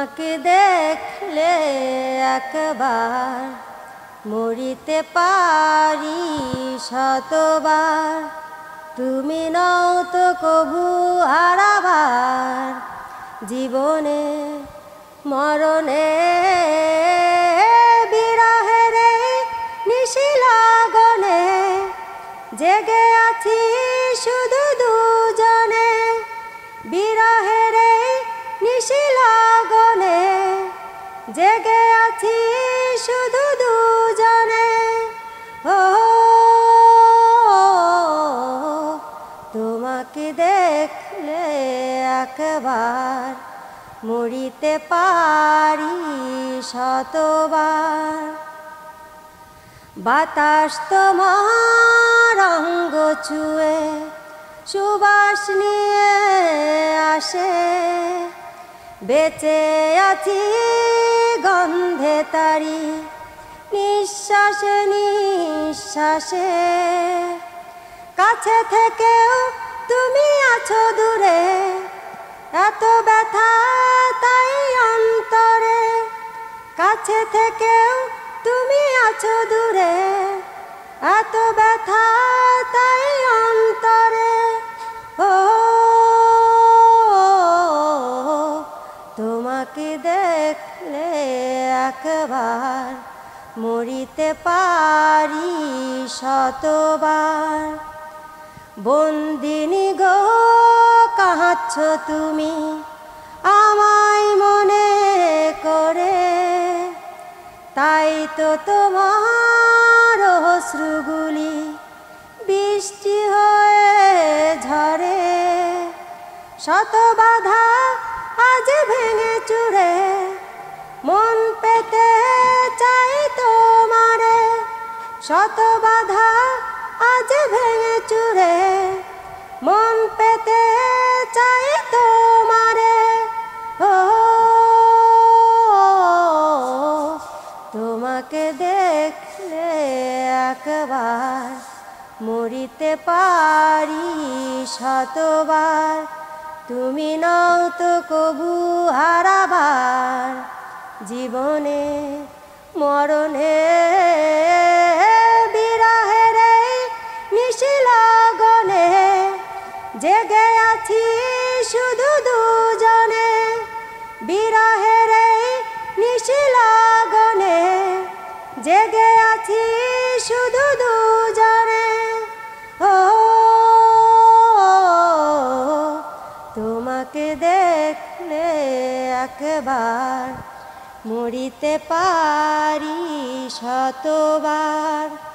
তোমাকে দেখলে একবার মরিতে পারি শতবার। তুমি নও তো কভু হারাবার জীবনে মরণে। বিরহের নিশি লগনে জেগে আছি শুধু দুজনে। বিরহের নিশি লগনে জেগে আছি শুধু দুজনে। ও তোমাকে দেখলে একবার মরিতে পারি শতবার। বাতাস তোমার অঙ্গ ছুঁয়ে সুবাস নিয়ে আসে। বেঁচে আছি গন্ধে তারি নিঃশ্বাসে নিঃশ্বাসে। কাছে থেকেও তুমি আছো দূরে, এত ব্যথা তাই অন্তরে। কাছে থেকেও তুমি আছো দূরে, এত ব্যথা তাই অন্তরে। ও তোমাকে দেখলে একবার মরিতে পারি শতবার। বন্দিনী গো কাঁদছ তুমি আমায় মনে করে, তাই তো তোমার অশ্রুগুলি বৃষ্টি হয়ে ঝরে। শত বাধা আজ ভেঙে চুরে মন পেতে চাই তোমারে। শত বাধা আজ ভেঙে চুরে মন পেতে চাই তোমারে। ও তোমাকে দেখলে একবার মরিতে পারি শতবার। তুমি নও তো কভু হারাবার জীবনে মরণে। বিরহের নিশি লগনে জেগে আছি শুধু দুজনে। বিরহের নিশি লগনে জেগে আছি শুধু দুজনে। ও তোমাকে দেখলে একবার মরিতে পারি শতবার।